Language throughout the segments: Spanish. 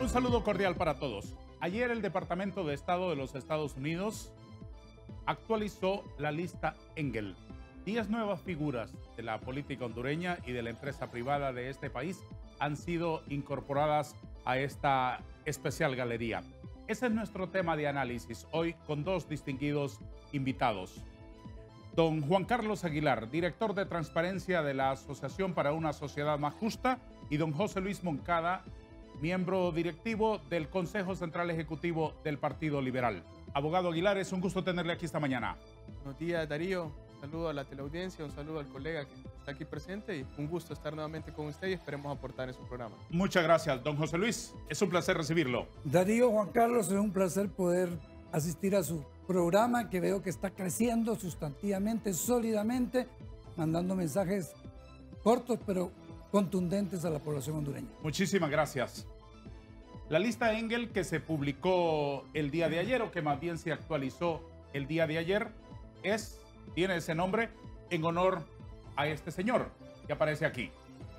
saludo cordial para todos. Ayer el Departamento de Estado de los Estados Unidos actualizó la lista Engel. 10 nuevas figuras de la política hondureña y de la empresa privada de este país han sido incorporadas a esta especial galería. Ese es nuestro tema de análisis hoy con dos distinguidos invitados. Don Juan Carlos Aguilar, director de transparencia de la Asociación para una Sociedad Más Justa, y don José Luis Moncada, miembro directivo del Consejo Central Ejecutivo del Partido Liberal. Abogado Aguilar, es un gusto tenerle aquí esta mañana. Buenos días, Darío. Un saludo a la teleaudiencia, un saludo al colega que está aquí presente y un gusto estar nuevamente con usted y esperemos aportar en su programa. Muchas gracias, don José Luis. Es un placer recibirlo. Darío, Juan Carlos, es un placer poder asistir a su programa que veo que está creciendo sustantivamente, sólidamente, mandando mensajes cortos pero contundentes a la población hondureña. Muchísimas gracias. La lista Engel que se publicó el día de ayer, o que más bien se actualizó el día de ayer, tiene ese nombre en honor a este señor que aparece aquí.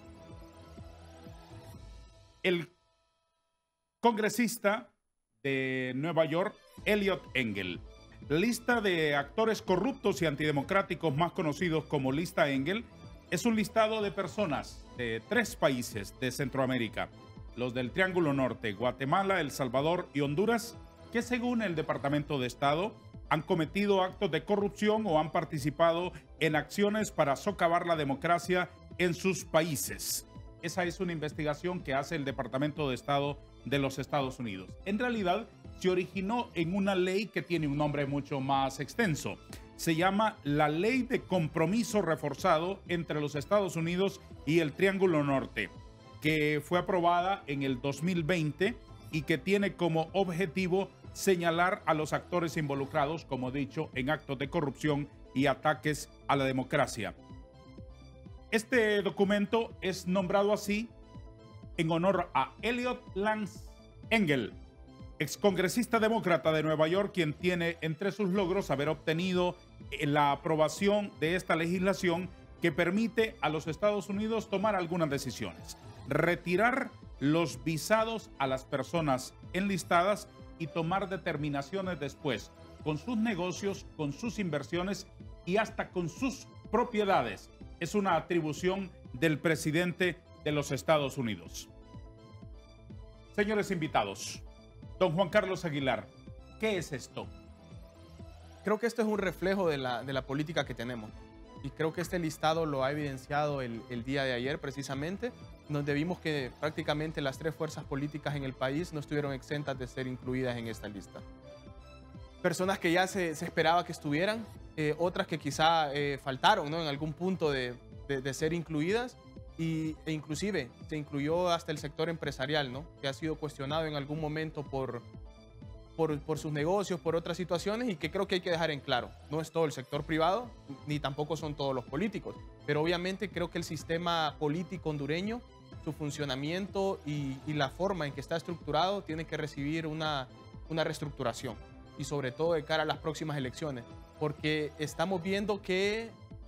El congresista de Nueva York, Eliot Engel. La lista de actores corruptos y antidemocráticos más conocidos como lista Engel es un listado de personas de 3 países de Centroamérica, los del Triángulo Norte, Guatemala, El Salvador y Honduras, que según el Departamento de Estado han cometido actos de corrupción o han participado en acciones para socavar la democracia en sus países. Esa es una investigación que hace el Departamento de Estado de los Estados Unidos. En realidad, se originó en una ley que tiene un nombre mucho más extenso. Se llama la Ley de Compromiso Reforzado entre los Estados Unidos y el Triángulo Norte, que fue aprobada en el 2020 y que tiene como objetivo señalar a los actores involucrados, como he dicho, en actos de corrupción y ataques a la democracia. Este documento es nombrado así en honor a Eliot Lance Engel, excongresista demócrata de Nueva York, quien tiene entre sus logros haber obtenido la aprobación de esta legislación que permite a los Estados Unidos tomar algunas decisiones. Retirar los visados a las personas enlistadas y tomar determinaciones después con sus negocios, con sus inversiones y hasta con sus propiedades. Es una atribución del presidente de los Estados Unidos. Señores invitados, don Juan Carlos Aguilar, ¿qué es esto? Creo que esto es un reflejo de la política que tenemos y creo que este listado lo ha evidenciado el día de ayer precisamente, donde vimos que prácticamente las 3 fuerzas políticas en el país no estuvieron exentas de ser incluidas en esta lista. Personas que ya se esperaba que estuvieran, otras que quizá faltaron, ¿no?, en algún punto de ser incluidas e inclusive se incluyó hasta el sector empresarial, ¿no?, que ha sido cuestionado en algún momento por sus negocios, por otras situaciones, y que creo que hay que dejar en claro. No es todo el sector privado, ni tampoco son todos los políticos, pero obviamente creo que el sistema político hondureño, su funcionamiento y la forma en que está estructurado tiene que recibir una reestructuración, y sobre todo de cara a las próximas elecciones, porque estamos viendo que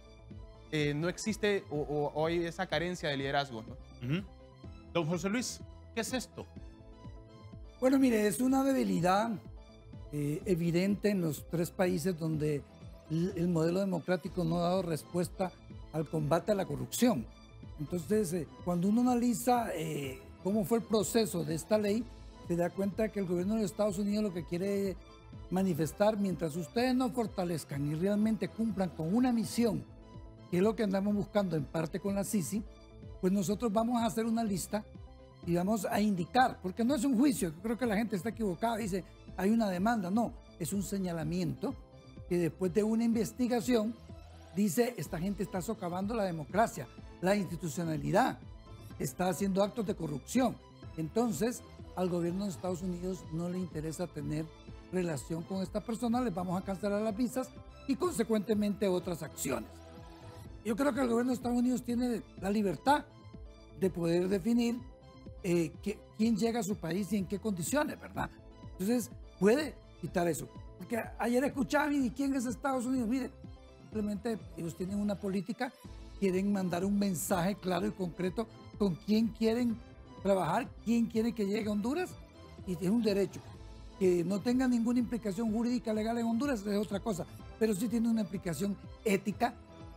no existe o hay esa carencia de liderazgo, ¿no? Don José Luis, ¿qué es esto? Bueno, mire, es una debilidad evidente en los 3 países donde el modelo democrático no ha dado respuesta al combate a la corrupción. Entonces, cuando uno analiza cómo fue el proceso de esta ley, se da cuenta que el gobierno de los Estados Unidos lo que quiere manifestar, mientras ustedes no fortalezcan y realmente cumplan con una misión, que es lo que andamos buscando en parte con la CICI, pues nosotros vamos a hacer una lista y vamos a indicar, porque no es un juicio, creo que la gente está equivocada, dice hay una demanda, no, es un señalamiento que después de una investigación dice esta gente está socavando la democracia, la institucionalidad, está haciendo actos de corrupción. Entonces al gobierno de Estados Unidos no le interesa tener relación con esta persona, les vamos a cancelar las visas y consecuentemente otras acciones. Yo creo que el gobierno de Estados Unidos tiene la libertad de poder definir quién llega a su país y en qué condiciones, ¿verdad? Entonces, puede quitar eso. Porque ayer escuchaban, ¿y quién es Estados Unidos? Mire, simplemente ellos tienen una política, quieren mandar un mensaje claro y concreto con quién quieren trabajar, quién quiere que llegue a Honduras y es un derecho. Que no tenga ninguna implicación jurídica legal en Honduras es otra cosa, pero sí tiene una implicación ética,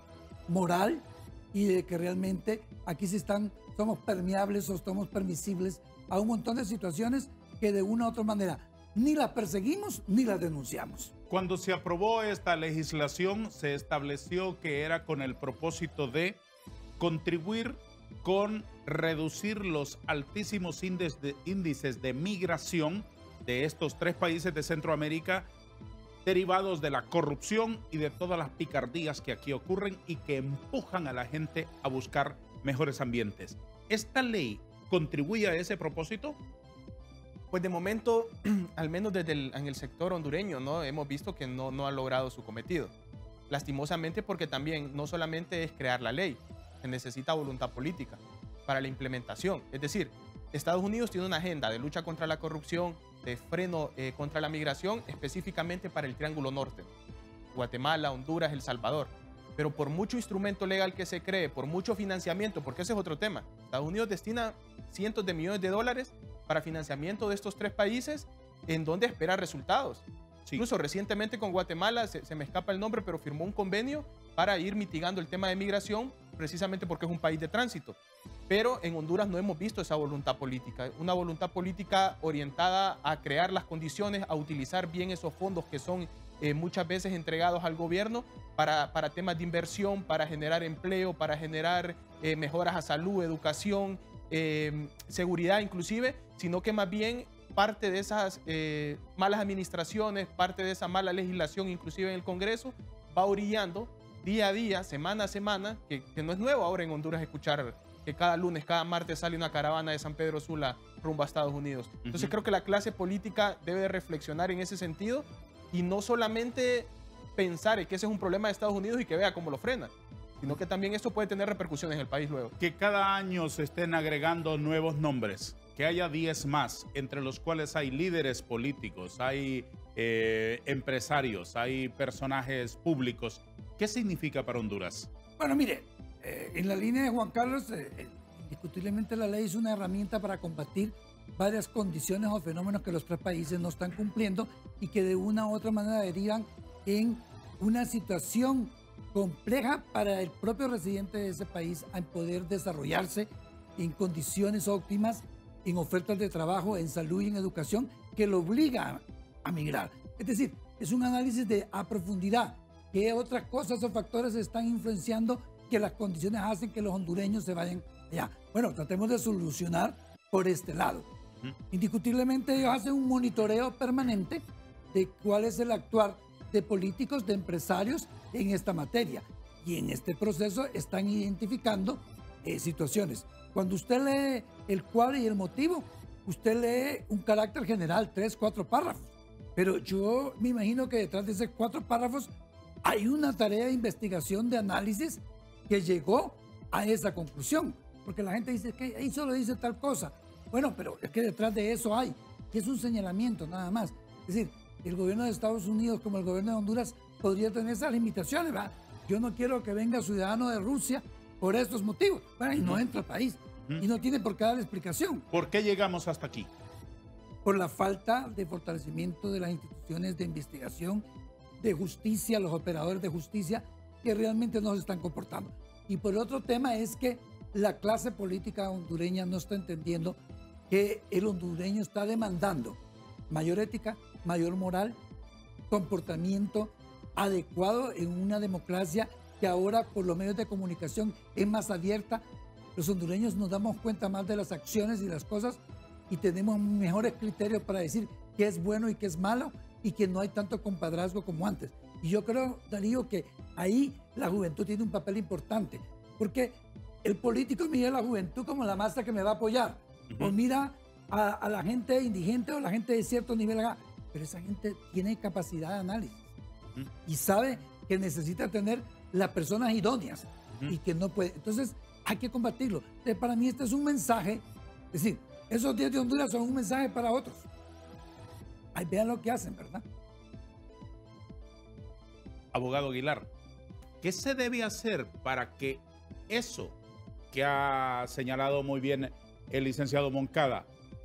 moral, y de que realmente aquí somos permeables o estamos permisibles a un montón de situaciones que de una u otra manera ni las perseguimos ni las denunciamos. Cuando se aprobó esta legislación, se estableció que era con el propósito de contribuir con reducir los altísimos índices de migración de estos 3 países de Centroamérica, derivados de la corrupción y de todas las picardías que aquí ocurren y que empujan a la gente a buscar mejores ambientes. ¿Esta ley contribuye a ese propósito? Pues de momento, al menos en el sector hondureño, ¿no? Hemos visto que no ha logrado su cometido. Lastimosamente, porque también no solamente es crear la ley, se necesita voluntad política para la implementación. Es decir, Estados Unidos tiene una agenda de lucha contra la corrupción, de freno contra la migración, específicamente para el Triángulo Norte, Guatemala, Honduras, El Salvador. Pero por mucho instrumento legal que se cree, por mucho financiamiento, porque ese es otro tema, Estados Unidos destina cientos de millones de dólares para financiamiento de estos 3 países en donde espera resultados. Sí. Incluso recientemente con Guatemala, se me escapa el nombre, pero firmó un convenio para ir mitigando el tema de migración, precisamente porque es un país de tránsito. Pero en Honduras no hemos visto esa voluntad política, una voluntad política orientada a crear las condiciones, a utilizar bien esos fondos que son muchas veces entregados al gobierno para temas de inversión, para generar empleo, para generar mejoras a salud, educación, seguridad inclusive, sino que más bien parte de esas malas administraciones, parte de esa mala legislación inclusive en el Congreso, va orillando día a día, semana a semana, que no es nuevo ahora en Honduras escuchar que cada lunes, cada martes sale una caravana de San Pedro Sula rumbo a Estados Unidos. Entonces creo que la clase política debe de reflexionar en ese sentido y no solamente pensar que ese es un problema de Estados Unidos y que vea cómo lo frena, sino que también esto puede tener repercusiones en el país luego. Que cada año se estén agregando nuevos nombres, que haya 10 más, entre los cuales hay líderes políticos, hay empresarios, hay personajes públicos. ¿Qué significa para Honduras? Bueno, mire, en la línea de Juan Carlos, indiscutiblemente la ley es una herramienta para combatir varias condiciones o fenómenos que los 3 países no están cumpliendo y que de una u otra manera derivan en una situación compleja para el propio residente de ese país a poder desarrollarse en condiciones óptimas, en ofertas de trabajo, en salud y en educación, que lo obliga a migrar. Es decir, es un análisis a profundidad. ¿Qué otras cosas o factores están influenciando que las condiciones hacen que los hondureños se vayan allá? Bueno, tratemos de solucionar por este lado. Indiscutiblemente ellos hacen un monitoreo permanente de cuál es el actuar de políticos, de empresarios en esta materia. Y en este proceso están identificando situaciones. Cuando usted lee el cuadro y el motivo, usted lee un carácter general, 3, 4 párrafos. Pero yo me imagino que detrás de esos 4 párrafos hay una tarea de investigación, de análisis que llegó a esa conclusión. Porque la gente dice que ahí solo dice tal cosa. Bueno, pero es que detrás de eso hay, que es un señalamiento nada más. Es decir, el gobierno de Estados Unidos como el gobierno de Honduras podría tener esas limitaciones, ¿verdad? Yo no quiero que venga ciudadano de Rusia por estos motivos. Bueno, y no entra al país. Y no tiene por qué dar explicación. ¿Por qué llegamos hasta aquí? Por la falta de fortalecimiento de las instituciones de investigación, de justicia, los operadores de justicia, que realmente no se están comportando. Y por el otro tema es que la clase política hondureña no está entendiendo que el hondureño está demandando mayor ética, mayor moral, comportamiento adecuado en una democracia que ahora por los medios de comunicación es más abierta. Los hondureños nos damos cuenta más de las acciones y las cosas y tenemos mejores criterios para decir qué es bueno y qué es malo y que no hay tanto compadrazgo como antes. Y yo creo, Darío, que ahí la juventud tiene un papel importante, porque el político mira a la juventud como la masa que me va a apoyar, o mira a la gente indigente o la gente de cierto nivel acá, pero esa gente tiene capacidad de análisis y sabe que necesita tener las personas idóneas y que no puede. Entonces hay que combatirlo. Entonces, para mí este es un mensaje, es decir, esos 10 de Honduras son un mensaje para otros. Ahí vean lo que hacen, ¿verdad? Abogado Aguilar, ¿qué se debe hacer para que eso que ha señalado muy bien el licenciado Moncada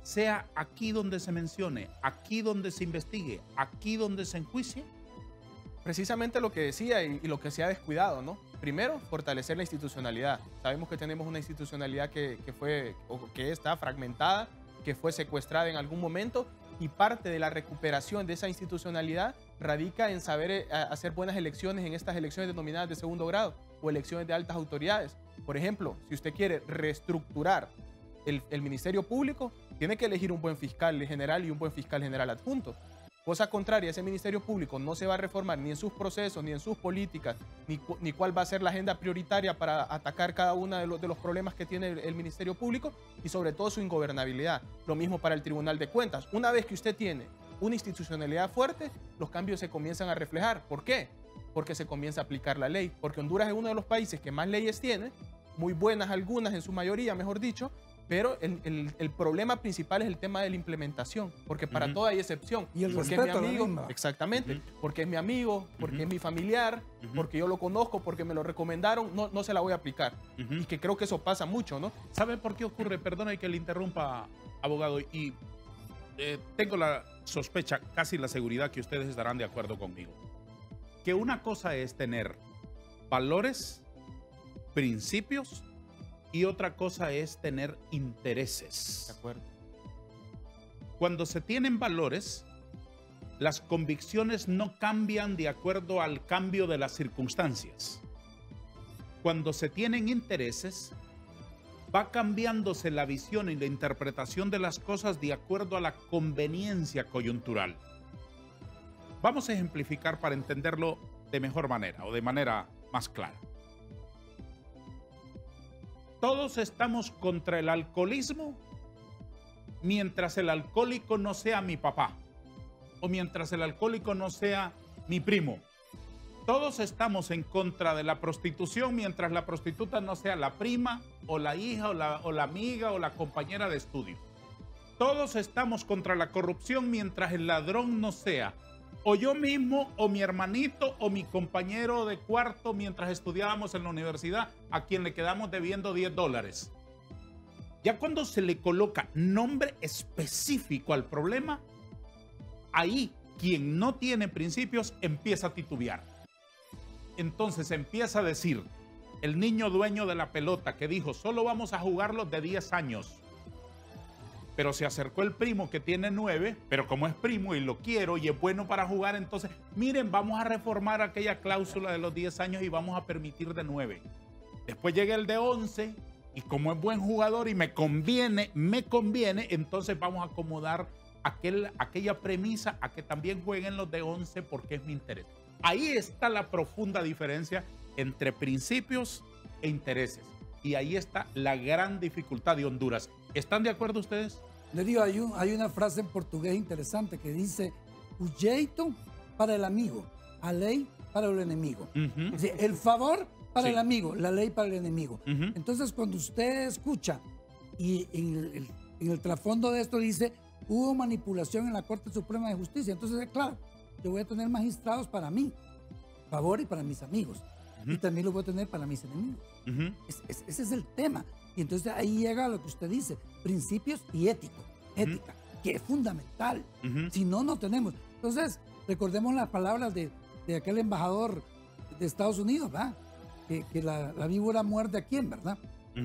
sea aquí donde se mencione, aquí donde se investigue, aquí donde se enjuicie? Precisamente lo que decía y lo que se ha descuidado, ¿no? Primero, fortalecer la institucionalidad. Sabemos que tenemos una institucionalidad que fue o que está fragmentada, que fue secuestrada en algún momento, y parte de la recuperación de esa institucionalidad radica en saber hacer buenas elecciones en estas elecciones denominadas de segundo grado o elecciones de altas autoridades. Por ejemplo, si usted quiere reestructurar el Ministerio Público, tiene que elegir un buen fiscal general y un buen fiscal general adjunto. Cosa contraria, ese Ministerio Público no se va a reformar ni en sus procesos, ni en sus políticas, ni cuál va a ser la agenda prioritaria para atacar cada uno de los problemas que tiene el Ministerio Público, y sobre todo su ingobernabilidad. Lo mismo para el Tribunal de Cuentas. Una vez que usted tiene una institucionalidad fuerte, los cambios se comienzan a reflejar. ¿Por qué? Porque se comienza a aplicar la ley. Porque Honduras es uno de los países que más leyes tiene, muy buenas algunas en su mayoría, mejor dicho, pero el problema principal es el tema de la implementación, porque para todo hay excepción. Y el porque respeto es mi amigo, a la misma. exactamente, porque es mi amigo, porque es mi familiar, porque yo lo conozco, porque me lo recomendaron, no se la voy a aplicar. Y que creo que eso pasa mucho, ¿no? ¿Sabe por qué ocurre? Perdone que le interrumpa, abogado, y tengo la sospecha, casi la seguridad que ustedes estarán de acuerdo conmigo, que una cosa es tener valores, principios, y otra cosa es tener intereses. De acuerdo. Cuando se tienen valores, las convicciones no cambian de acuerdo al cambio de las circunstancias. Cuando se tienen intereses, va cambiándose la visión y la interpretación de las cosas de acuerdo a la conveniencia coyuntural. Vamos a ejemplificar para entenderlo de mejor manera o de manera más clara. Todos estamos contra el alcoholismo mientras el alcohólico no sea mi papá o mientras el alcohólico no sea mi primo. Todos estamos en contra de la prostitución mientras la prostituta no sea la prima o la hija o la amiga o la compañera de estudio. Todos estamos contra la corrupción mientras el ladrón no sea o yo mismo, o mi hermanito, o mi compañero de cuarto mientras estudiábamos en la universidad, a quien le quedamos debiendo $10. Ya cuando se le coloca nombre específico al problema, ahí quien no tiene principios empieza a titubear. Entonces empieza a decir, el niño dueño de la pelota que dijo, solo vamos a jugarlos de 10 años. Pero se acercó el primo que tiene 9, pero como es primo y lo quiero y es bueno para jugar, entonces, miren, vamos a reformar aquella cláusula de los 10 años y vamos a permitir de 9. Después llega el de 11 y como es buen jugador y me conviene, entonces vamos a acomodar aquella premisa a que también jueguen los de 11 porque es mi interés. Ahí está la profunda diferencia entre principios e intereses. Y ahí está la gran dificultad de Honduras. ¿Están de acuerdo ustedes? Le digo, hay una frase en portugués interesante que dice, o jeito para el amigo, a ley para el enemigo. Es decir, el favor para el amigo, la ley para el enemigo. Entonces, cuando usted escucha y en el trasfondo de esto dice, hubo manipulación en la Corte Suprema de Justicia, entonces, claro, yo voy a tener magistrados para mí, favor y para mis amigos. Y también lo voy a tener para mis enemigos. Ese es el tema. Y entonces ahí llega lo que usted dice, principios y ética, que es fundamental. Si no, no tenemos. Entonces, recordemos las palabras de aquel embajador de Estados Unidos, ¿verdad? Que la víbora muerde a quién, ¿verdad?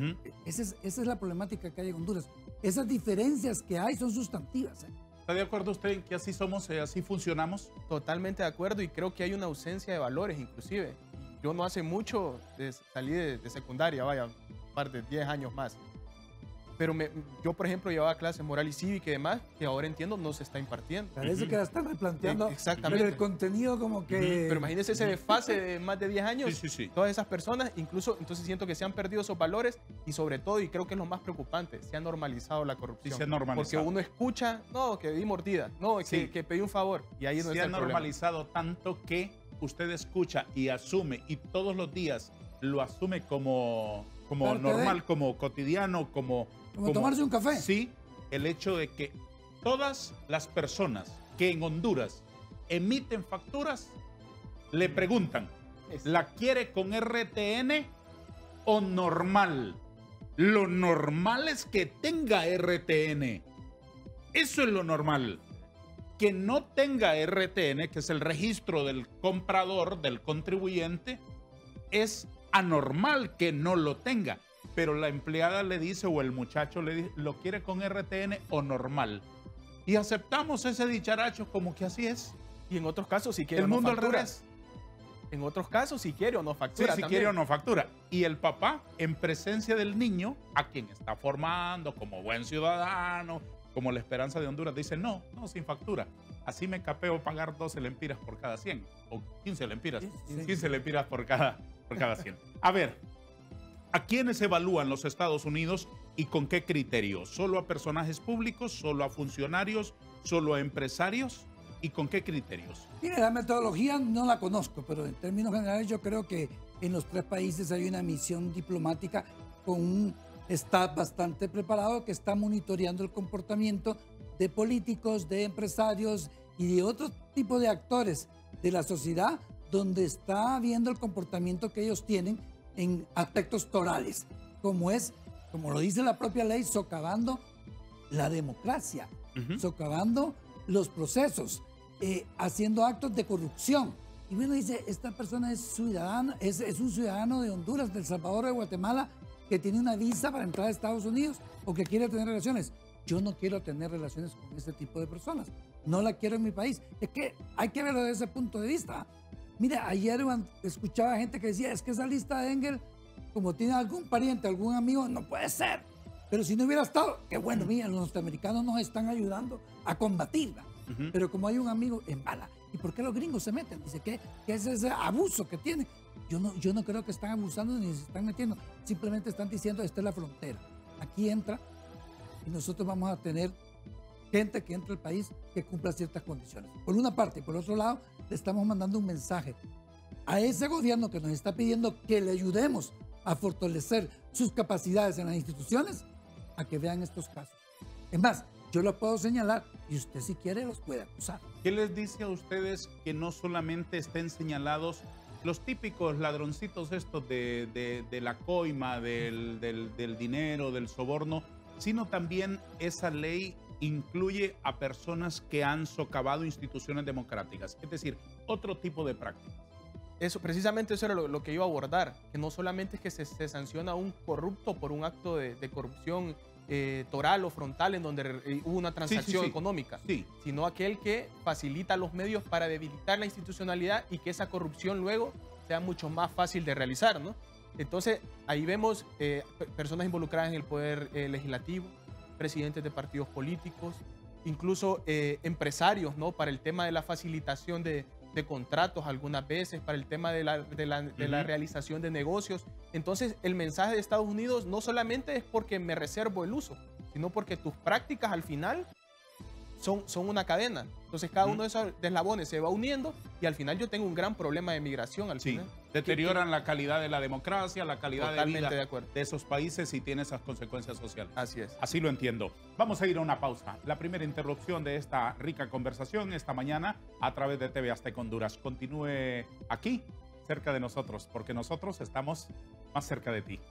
Esa es la problemática que hay en Honduras. Esas diferencias que hay son sustantivas. ¿Está de acuerdo usted en que así somos, así funcionamos? Totalmente de acuerdo, y creo que hay una ausencia de valores inclusive. Yo no hace mucho salí de secundaria, vaya, un par de 10 años más. Pero yo, por ejemplo, llevaba clase moral y cívica y demás, que ahora entiendo no se está impartiendo. Parece que la están replanteando. Exactamente. Pero el contenido como que... Pero imagínense ese desfase de más de 10 años. Sí. Todas esas personas, incluso, entonces siento que se han perdido esos valores y sobre todo, y creo que es lo más preocupante, se ha normalizado la corrupción. Sí, se ha normalizado. Porque uno escucha, no, que di mordida, no, que pedí un favor. Y ahí es donde se está ha el problema. normalizado tanto que usted escucha y asume, y todos los días lo asume como normal, como cotidiano, como tomarse un café. Sí, el hecho de que todas las personas que en Honduras emiten facturas le preguntan, ¿la quiere con RTN o normal? Lo normal es que tenga RTN. Eso es lo normal. Que no tenga RTN, que es el registro del comprador, del contribuyente, es anormal que no lo tenga. Pero la empleada le dice, o el muchacho le dice, ¿lo quiere con RTN o normal? Y aceptamos ese dicharacho como que así es. Y en otros casos, si quiere El o no mundo al factura. revés. En otros casos, si quiere o no Sí, factura si también. quiere o no factura. Y el papá, en presencia del niño, a quien está formando como buen ciudadano, como la esperanza de Honduras, dice, no, sin factura. Así me capeo pagar 12 lempiras por cada 100. O 15 lempiras. Sí. 15 lempiras por cada 100. A ver, ¿a quiénes evalúan los Estados Unidos y con qué criterios? ¿Solo a personajes públicos? ¿Solo a funcionarios? ¿Solo a empresarios? ¿Y con qué criterios? Mire, la metodología no la conozco, pero en términos generales yo creo que en los 3 países hay una misión diplomática con un staff bastante preparado que está monitoreando el comportamiento de políticos, de empresarios y de otro tipo de actores de la sociedad, donde está viendo el comportamiento que ellos tienen en aspectos torales, como lo dice la propia ley, socavando la democracia, socavando los procesos, haciendo actos de corrupción. Y bueno, dice, esta persona es ciudadana, es un ciudadano de Honduras, de El Salvador, de Guatemala, que tiene una visa para entrar a Estados Unidos o que quiere tener relaciones. Yo no quiero tener relaciones con este tipo de personas. No la quiero en mi país. Es que hay que verlo desde ese punto de vista. Mira, ayer escuchaba gente que decía, es que esa lista de Engel, como tiene algún pariente, algún amigo, no puede ser. Pero si no hubiera estado, qué bueno, mira, los norteamericanos nos están ayudando a combatirla. Pero como hay un amigo, en bala. ¿Y por qué los gringos se meten? Dice, ¿qué es ese abuso que tienen? Yo no creo que están abusando ni se están metiendo. Simplemente están diciendo, esta es la frontera. Aquí entra y nosotros vamos a tener gente que entre al país que cumpla ciertas condiciones. Por una parte. Por otro lado, le estamos mandando un mensaje a ese gobierno que nos está pidiendo que le ayudemos a fortalecer sus capacidades en las instituciones, a que vean estos casos. Es más, yo lo puedo señalar y usted si quiere los puede acusar. ¿Qué les dice a ustedes que no solamente estén señalados los típicos ladroncitos estos de la coima, del dinero, del soborno, sino también esa ley incluye a personas que han socavado instituciones democráticas? Es decir, otro tipo de prácticas. Precisamente eso era lo que iba a abordar, que no solamente es que se sanciona a un corrupto por un acto de corrupción toral o frontal en donde hubo una transacción económica, sino aquel que facilita los medios para debilitar la institucionalidad y que esa corrupción luego sea mucho más fácil de realizar, ¿no? Entonces, ahí vemos personas involucradas en el poder legislativo, presidentes de partidos políticos, incluso empresarios, ¿no? Para el tema de la facilitación de contratos algunas veces, para el tema de la realización de negocios. Entonces, el mensaje de Estados Unidos no solamente es porque me reservo el uso, sino porque tus prácticas al final son una cadena. Entonces, cada uno de esos eslabones se va uniendo y al final yo tengo un gran problema de migración al final. Deterioran la calidad de la democracia, la calidad de vida de esos países y tiene esas consecuencias sociales. Así es. Así lo entiendo. Vamos a ir a una pausa. La primera interrupción de esta rica conversación esta mañana a través de TV Azteca Honduras. Continúe aquí, cerca de nosotros, porque nosotros estamos más cerca de ti.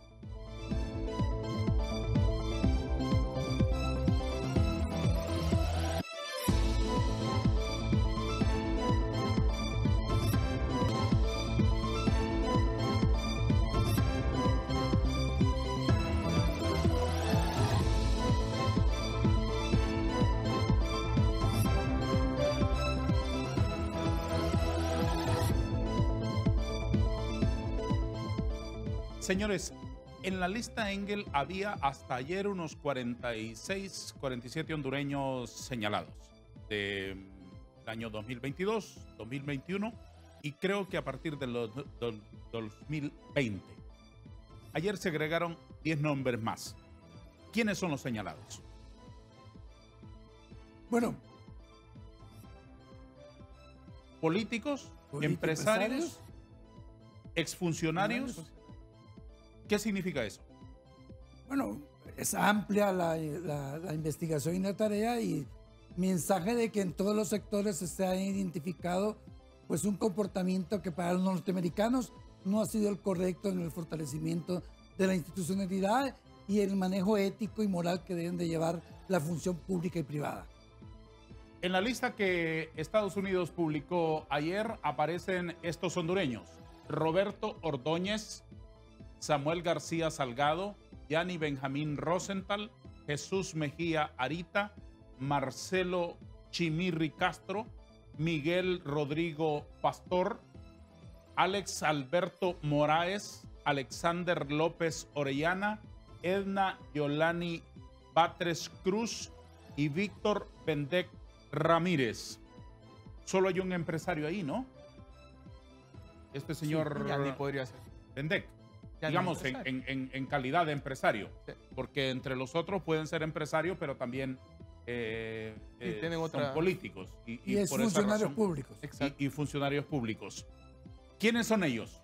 Señores, en la lista Engel había hasta ayer unos 46, 47 hondureños señalados del año 2022, 2021 y creo que a partir del 2020. Ayer se agregaron 10 nombres más. ¿Quiénes son los señalados? Bueno, políticos, empresarios, exfuncionarios. ¿Qué significa eso? Bueno, es amplia la investigación y la tarea y mensaje de que en todos los sectores se ha identificado pues un comportamiento que para los norteamericanos no ha sido el correcto en el fortalecimiento de la institucionalidad y el manejo ético y moral que deben de llevar la función pública y privada. En la lista que Estados Unidos publicó ayer aparecen estos hondureños: Roberto Ordóñez, Samuel García Salgado, Yanni Benjamín Rosenthal, Jesús Mejía Arita, Marcelo Chimirri Castro, Miguel Rodrigo Pastor, Alex Alberto Moraes, Alexander López Orellana, Edna Yolani Batres Cruz y Víctor Bendec Ramírez. Solo hay un empresario ahí, ¿no? Este señor Sí, ya ni podría ser. Bendec, Ya ni digamos, empresario. en calidad de empresario. Sí. Porque entre los otros pueden ser empresarios, pero también tienen son otra- políticos. Y es por esa funcionarios razón- públicos. Exacto. y funcionarios públicos. ¿Quiénes son ellos?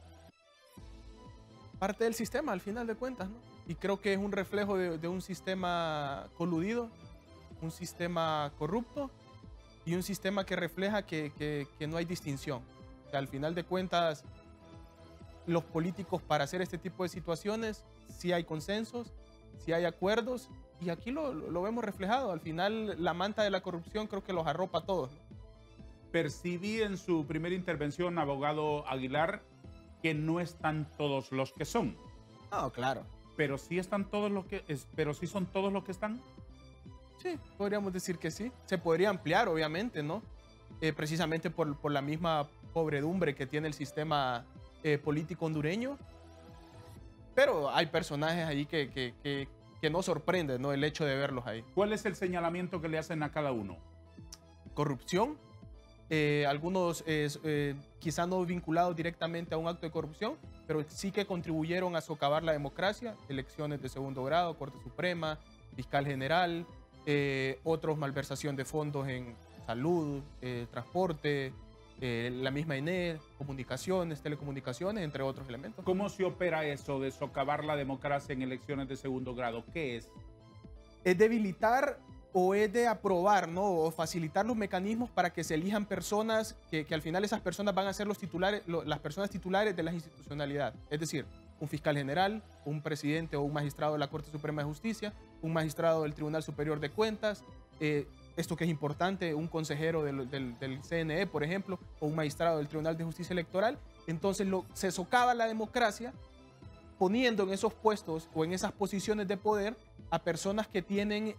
Parte del sistema, al final de cuentas, ¿no? Y creo que es un reflejo de un sistema coludido, un sistema corrupto y un sistema que refleja que no hay distinción. O sea, al final de cuentas, los políticos para hacer este tipo de situaciones, sí hay consensos, sí hay acuerdos, y aquí lo vemos reflejado. Al final, la manta de la corrupción creo que los arropa a todos, ¿no? Percibí en su primera intervención, abogado Aguilar, que no están todos los que son, No, claro. pero sí están todos los que, pero sí son todos los que están. Sí, podríamos decir que sí. Se podría ampliar, obviamente, ¿no? Precisamente por la misma pobredumbre que tiene el sistema político hondureño. Pero hay personajes ahí que no sorprenden, ¿no? El hecho de verlos ahí. ¿Cuál es el señalamiento que le hacen a cada uno? Corrupción. Algunos quizá no vinculados directamente a un acto de corrupción, pero sí que contribuyeron a socavar la democracia. Elecciones de segundo grado, Corte Suprema, Fiscal General, otros malversación de fondos en salud, transporte, la misma INE, comunicaciones, telecomunicaciones, entre otros elementos. ¿Cómo se opera eso de socavar la democracia en elecciones de segundo grado? ¿Qué es? Es debilitar o es de aprobar, ¿no? O facilitar los mecanismos para que se elijan personas que al final esas personas van a ser los titulares, las personas titulares de la institucionalidad. Es decir, un fiscal general, un presidente o un magistrado de la Corte Suprema de Justicia, un magistrado del Tribunal Superior de Cuentas, esto que es importante, un consejero del CNE, por ejemplo, o un magistrado del Tribunal de Justicia Electoral. Entonces se socava la democracia poniendo en esos puestos o en esas posiciones de poder a personas que tienen,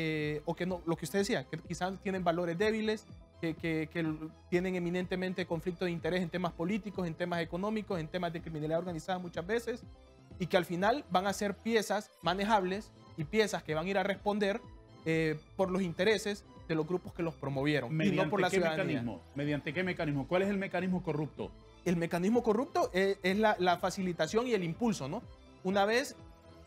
o que no, lo que usted decía, que quizás tienen valores débiles, que tienen eminentemente conflicto de interés en temas políticos, en temas económicos, en temas de criminalidad organizada muchas veces, y que al final van a ser piezas manejables y piezas que van a ir a responder por los intereses de los grupos que los promovieron y no por la ciudadanía. Mecanismo? ¿Mediante qué mecanismo? ¿Cuál es el mecanismo corrupto? El mecanismo corrupto es la facilitación y el impulso, ¿no? Una vez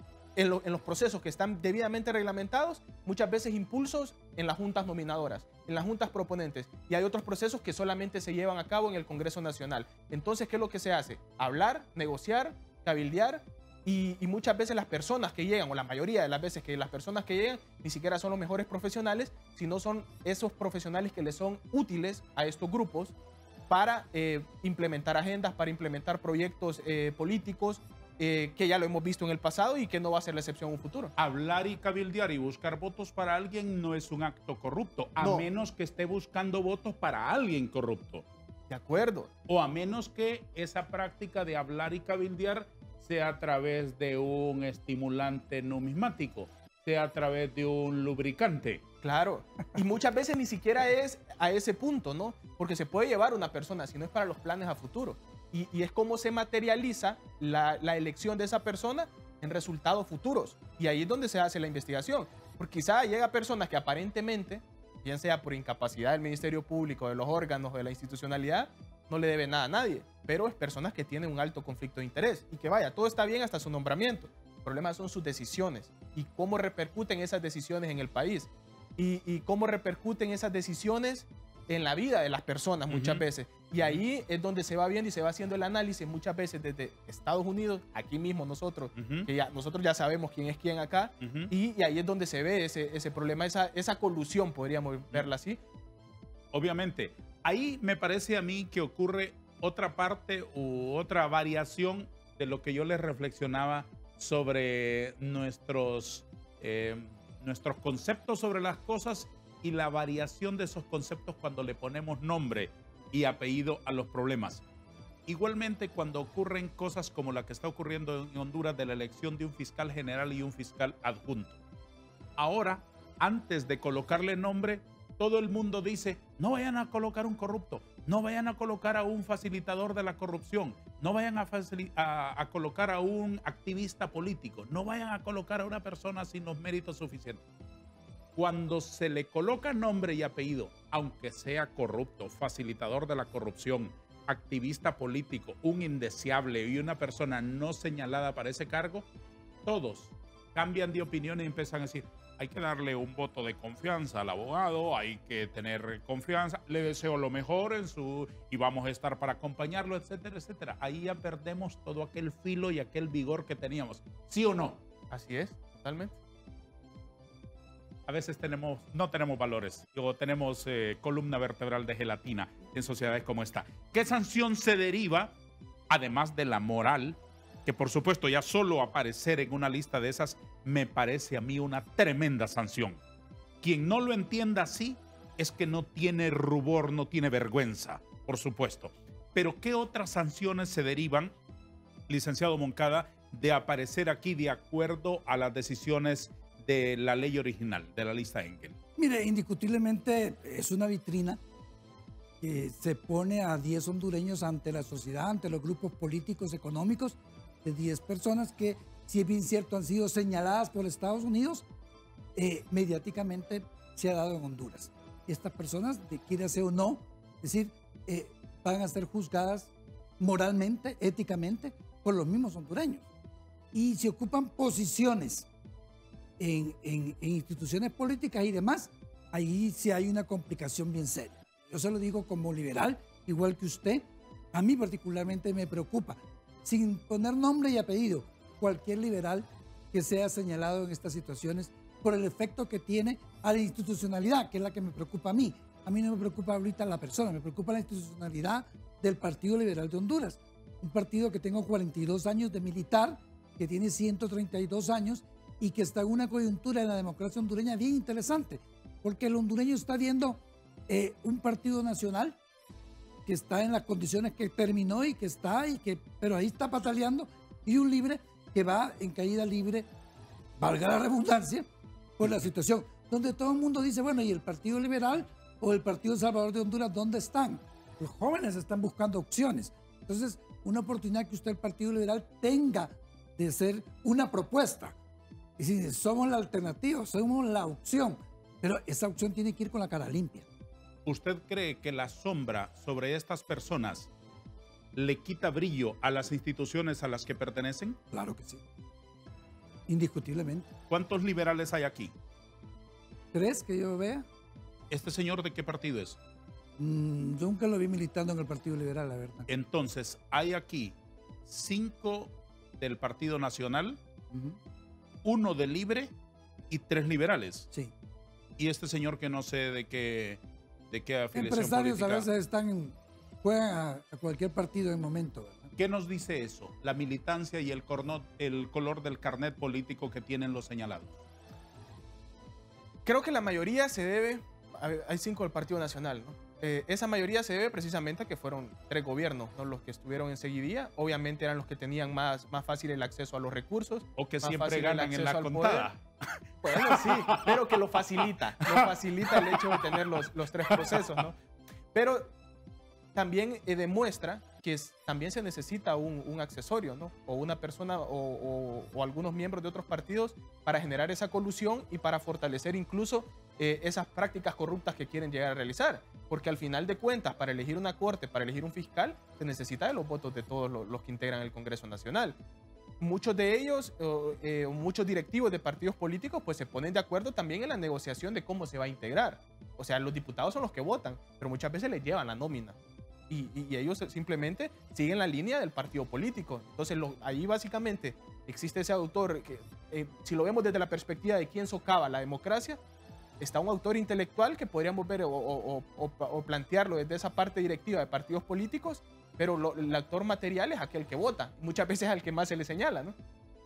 en los procesos que están debidamente reglamentados, muchas veces impulsos en las juntas nominadoras, en las juntas proponentes, y hay otros procesos que solamente se llevan a cabo en el Congreso Nacional. Entonces, ¿qué es lo que se hace? Hablar, negociar, cabildear, y muchas veces las personas que llegan, o la mayoría de las veces que las personas que llegan, ni siquiera son los mejores profesionales, sino son esos profesionales que les son útiles a estos grupos para implementar agendas, para implementar proyectos políticos, que ya lo hemos visto en el pasado y que no va a ser la excepción en un futuro. Hablar y cabildear y buscar votos para alguien no es un acto corrupto, a No. menos que esté buscando votos para alguien corrupto. De acuerdo. O a menos que esa práctica de hablar y cabildear sea a través de un estimulante numismático, sea a través de un lubricante. Claro. Y muchas veces ni siquiera es a ese punto, ¿no? Porque se puede llevar una persona, si no es para los planes a futuro. Y es cómo se materializa la elección de esa persona en resultados futuros. Y ahí es donde se hace la investigación. Porque quizá llega personas que aparentemente, bien sea por incapacidad del Ministerio Público, de los órganos, de la institucionalidad, no le debe nada a nadie. Pero es personas que tienen un alto conflicto de interés. Y que vaya, todo está bien hasta su nombramiento. El problema son sus decisiones y cómo repercuten esas decisiones en el país. Y cómo repercuten esas decisiones en la vida de las personas muchas veces. Y ahí es donde se va viendo y se va haciendo el análisis muchas veces desde Estados Unidos, aquí mismo nosotros, que nosotros ya sabemos quién es quién acá, y ahí es donde se ve ese problema, esa colusión, podríamos verla así. Obviamente, ahí me parece a mí que ocurre otra parte u otra variación de lo que yo les reflexionaba sobre nuestros conceptos sobre las cosas y la variación de esos conceptos cuando le ponemos nombre y apellido a los problemas. Igualmente, cuando ocurren cosas como la que está ocurriendo en Honduras de la elección de un fiscal general y un fiscal adjunto. Ahora, antes de colocarle nombre, todo el mundo dice, no vayan a colocar un corrupto, no vayan a colocar a un facilitador de la corrupción, no vayan a colocar a un activista político, no vayan a colocar a una persona sin los méritos suficientes. Cuando se le coloca nombre y apellido, aunque sea corrupto, facilitador de la corrupción, activista político, un indeseable y una persona no señalada para ese cargo, todos cambian de opinión y empiezan a decir, hay que darle un voto de confianza al abogado, hay que tener confianza, le deseo lo mejor y vamos a estar para acompañarlo, etcétera, etcétera. Ahí ya perdemos todo aquel filo y aquel vigor que teníamos. ¿Sí o no? Así es, totalmente. A veces no tenemos valores o tenemos columna vertebral de gelatina en sociedades como esta. ¿Qué sanción se deriva, además de la moral? Que por supuesto ya solo aparecer en una lista de esas me parece a mí una tremenda sanción. Quien no lo entienda así es que no tiene rubor, no tiene vergüenza, por supuesto. Pero ¿qué otras sanciones se derivan, licenciado Moncada, de aparecer aquí de acuerdo a las decisiones de la ley original, de la lista Engel? Mire, indiscutiblemente es una vitrina que se pone a 10 hondureños ante la sociedad, ante los grupos políticos, económicos, de 10 personas que, si es bien cierto, han sido señaladas por Estados Unidos, mediáticamente se ha dado en Honduras. Estas personas, quiera sea o no, es decir, van a ser juzgadas moralmente, éticamente, por los mismos hondureños. Y si ocupan posiciones en instituciones políticas y demás, ahí sí hay una complicación bien seria. Yo se lo digo como liberal, igual que usted, a mí particularmente me preocupa, sin poner nombre y apellido, cualquier liberal que sea señalado en estas situaciones por el efecto que tiene a la institucionalidad, que es la que me preocupa a mí. A mí no me preocupa ahorita la persona, me preocupa la institucionalidad del Partido Liberal de Honduras, un partido que tengo 42 años de militar, que tiene 132 años y que está en una coyuntura de la democracia hondureña bien interesante, porque el hondureño está viendo un partido nacional que está en las condiciones que terminó y que está, pero ahí está pataleando, y un libre que va en caída libre, valga la redundancia, por la situación, donde todo el mundo dice, bueno, ¿y el Partido Liberal o el Partido Salvador de Honduras dónde están? Los jóvenes están buscando opciones. Entonces, una oportunidad que usted, el Partido Liberal, tenga de ser una propuesta. Es decir, somos la alternativa, somos la opción, pero esa opción tiene que ir con la cara limpia. ¿Usted cree que la sombra sobre estas personas le quita brillo a las instituciones a las que pertenecen? Claro que sí. Indiscutiblemente. ¿Cuántos liberales hay aquí? 3 que yo vea. ¿Este señor de qué partido es? Yo nunca lo vi militando en el Partido Liberal, la verdad. Entonces, hay aquí 5 del Partido Nacional, 1 de Libre y 3 liberales. Sí. Y este señor que no sé de qué afiliación empresarios política. A veces juegan a cualquier partido en momento, ¿verdad? ¿Qué nos dice eso? La militancia y el color del carnet político que tienen los señalados. Creo que la mayoría se debe, hay 5 del Partido Nacional, ¿no? Esa mayoría se debe precisamente a que fueron 3 gobiernos, ¿no? Los que estuvieron enseguida. Obviamente eran los que tenían más fácil el acceso a los recursos. O que siempre ganan en la contada. Bueno, sí, pero que lo facilita el hecho de tener los 3 procesos, ¿no? Pero también demuestra que también se necesita un accesorio, ¿no? O una persona o algunos miembros de otros partidos para generar esa colusión y para fortalecer incluso esas prácticas corruptas que quieren llegar a realizar. Porque al final de cuentas, para elegir una corte, para elegir un fiscal, se necesita de los votos de todos los que integran el Congreso Nacional. Muchos de ellos, muchos directivos de partidos políticos, pues se ponen de acuerdo también en la negociación de cómo se va a integrar. O sea, los diputados son los que votan, pero muchas veces les llevan la nómina. Y ellos simplemente siguen la línea del partido político. Entonces, ahí básicamente existe ese autor que, si lo vemos desde la perspectiva de quién socava la democracia, está un autor intelectual que podríamos ver o plantearlo desde esa parte directiva de partidos políticos, pero el actor material es aquel que vota. Muchas veces es al que más se le señala, ¿no?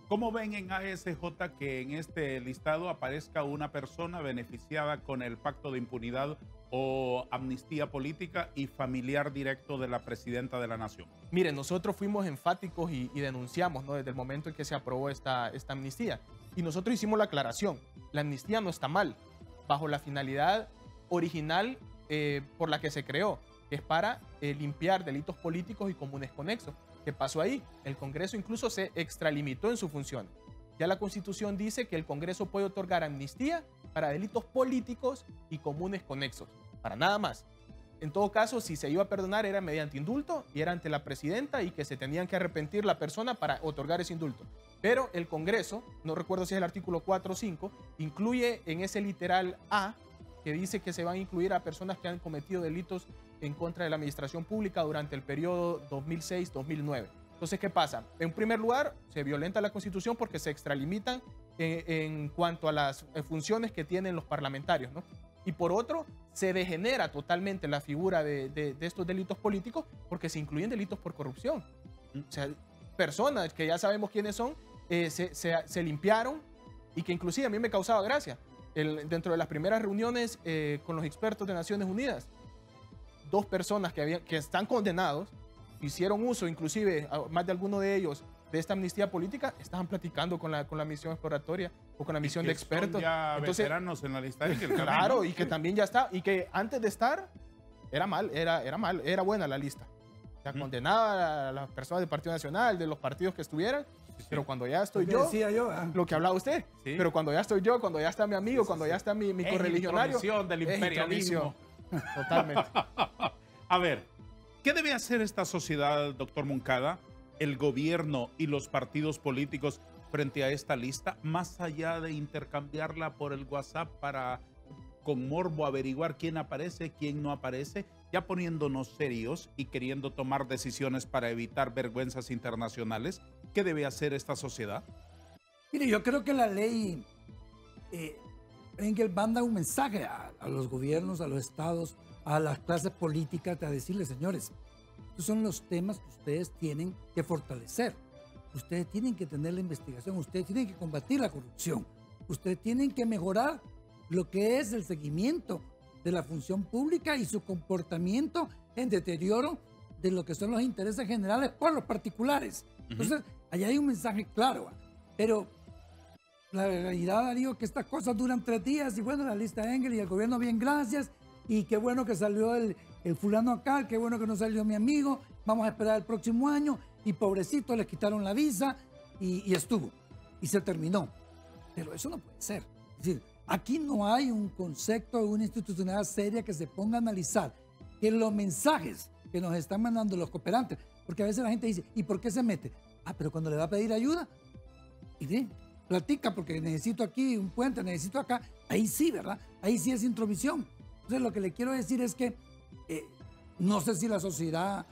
¿Cómo ven en ASJ que en este listado aparezca una persona beneficiada con el pacto de impunidad o amnistía política y familiar directo de la presidenta de la nación? Miren, nosotros fuimos enfáticos y denunciamos, ¿no?, desde el momento en que se aprobó esta amnistía. Y nosotros hicimos la aclaración. La amnistía no está mal, bajo la finalidad original por la que se creó, que es para limpiar delitos políticos y comunes conexos. ¿Qué pasó ahí? El Congreso incluso se extralimitó en su función. Ya la Constitución dice que el Congreso puede otorgar amnistía para delitos políticos y comunes conexos, para nada más. En todo caso, si se iba a perdonar era mediante indulto y era ante la presidenta y que se tenían que arrepentir la persona para otorgar ese indulto. Pero el Congreso, no recuerdo si es el artículo 4 o 5, incluye en ese literal A que dice que se van a incluir a personas que han cometido delitos en contra de la administración pública durante el periodo 2006-2009. Entonces, ¿qué pasa? En primer lugar, se violenta la Constitución porque se extralimitan en cuanto a las funciones que tienen los parlamentarios, ¿no? Y por otro, se degenera totalmente la figura de estos delitos políticos porque se incluyen delitos por corrupción. O sea, personas que ya sabemos quiénes son, se limpiaron y que inclusive a mí me causaba gracia. Dentro de las primeras reuniones con los expertos de Naciones Unidas, 2 personas que están condenados hicieron uso, inclusive más de alguno de ellos, de esta amnistía política, estaban platicando con la misión exploratoria o con la misión de expertos. Son ya veteranos en la lista de claro, y que también ya está, y que antes de estar era buena la lista. O sea, condenaba a las personas del Partido Nacional, de los partidos que estuvieran, pero cuando ya estoy yo, lo que hablaba usted, pero cuando ya estoy yo, cuando ya está mi amigo, cuando ya está mi correligionario, intromisión del imperialismo. Totalmente. A ver, ¿qué debe hacer esta sociedad, doctor Moncada, el gobierno y los partidos políticos frente a esta lista, más allá de intercambiarla por el WhatsApp para con morbo averiguar quién aparece, quién no aparece, ya poniéndonos serios y queriendo tomar decisiones para evitar vergüenzas internacionales? ¿Qué debe hacer esta sociedad? Mire, yo creo que la ley Engel manda un mensaje a los gobiernos, a los estados, a las clases políticas, a decirles, señores, estos son los temas que ustedes tienen que fortalecer. Ustedes tienen que tener la investigación, ustedes tienen que combatir la corrupción, ustedes tienen que mejorar lo que es el seguimiento de la función pública y su comportamiento en deterioro de lo que son los intereses generales por los particulares. Entonces, allá hay un mensaje claro, pero la realidad, Darío, que estas cosas duran 3 días y bueno, la lista de Engel y el gobierno, bien, gracias, y qué bueno que salió el fulano acá, qué bueno que no salió mi amigo, vamos a esperar el próximo año, y pobrecito, les quitaron la visa y estuvo, y se terminó. Pero eso no puede ser. Es decir, aquí no hay un concepto de una institucionalidad seria que se ponga a analizar que los mensajes que nos están mandando los cooperantes, porque a veces la gente dice, ¿y por qué se mete? Ah, pero cuando le va a pedir ayuda, y platica porque necesito aquí un puente, necesito acá, ahí sí, ¿verdad? Ahí sí es intromisión. Entonces lo que le quiero decir es que no sé si la sociedad,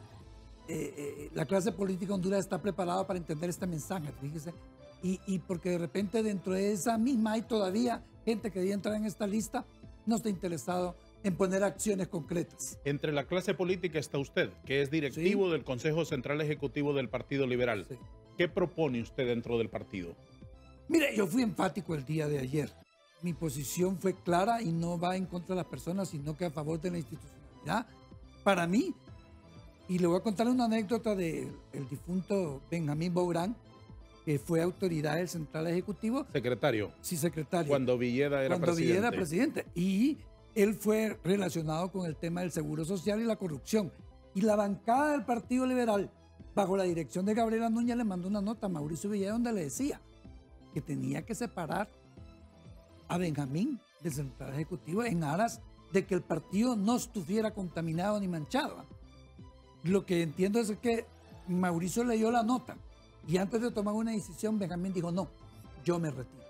la clase política de Honduras está preparada para entender este mensaje, fíjese, y porque de repente dentro de esa misma hay todavía gente que debe entrar en esta lista, no está interesado en poner acciones concretas. Entre la clase política está usted, que es directivo del Consejo Central Ejecutivo del Partido Liberal. Sí. ¿Qué propone usted dentro del partido? Mire, yo fui enfático el día de ayer. Mi posición fue clara y no va en contra de las personas, sino que a favor de la institucionalidad. Para mí, y le voy a contar una anécdota del difunto Benjamín Bourán, que fue autoridad del Central Ejecutivo. Secretario. Sí, secretario. Cuando Villeda era presidente. Cuando Villeda era presidente. Y él fue relacionado con el tema del seguro social y la corrupción. Y la bancada del Partido Liberal, bajo la dirección de Gabriela Núñez, le mandó una nota a Mauricio Villeda donde le decía que tenía que separar a Benjamín del Central Ejecutivo en aras de que el partido no estuviera contaminado ni manchado. Lo que entiendo es que Mauricio leyó la nota y antes de tomar una decisión, Benjamín dijo, no, yo me retiro.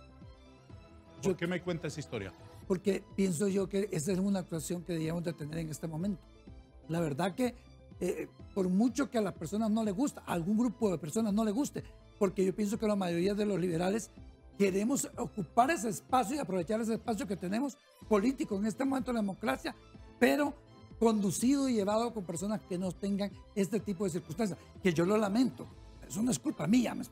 ¿Por qué me cuenta esa historia? Porque pienso yo que esa es una actuación que debíamos de tener en este momento. La verdad que por mucho que a las personas no les gusta, a algún grupo de personas no les guste, porque yo pienso que la mayoría de los liberales queremos ocupar ese espacio y aprovechar ese espacio que tenemos político en este momento de la democracia, pero conducido y llevado con personas que no tengan este tipo de circunstancias, que yo lo lamento. Eso no es culpa mía, me explico.